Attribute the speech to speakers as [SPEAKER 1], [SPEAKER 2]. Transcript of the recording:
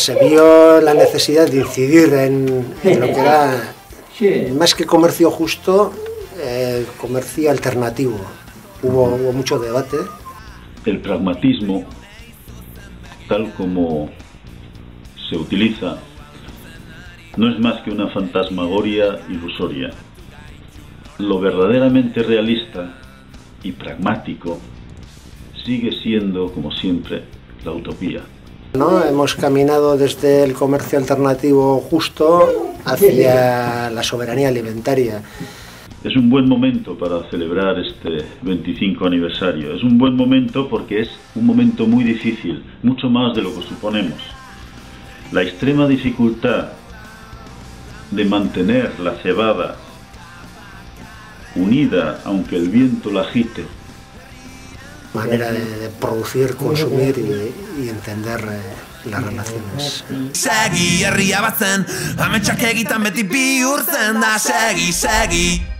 [SPEAKER 1] se vio la necesidad de incidir en lo que era, más que comercio justo, comercio alternativo. Hubo mucho debate.
[SPEAKER 2] El pragmatismo, tal como se utiliza, no es más que una fantasmagoria ilusoria. Lo verdaderamente realista y pragmático sigue siendo, como siempre, la utopía.
[SPEAKER 1] ¿No? Hemos caminado desde el comercio alternativo justo hacia la soberanía alimentaria.
[SPEAKER 2] Es un buen momento para celebrar este 25 aniversario. Es un buen momento porque es un momento muy difícil, mucho más de lo que suponemos. La extrema dificultad de mantener la cebada unida, aunque el viento la agite.
[SPEAKER 1] Manera de producir, consumir y entender las relaciones.
[SPEAKER 3] Segi herria batzen, ametsak egiten beti bihurtzen da, segi.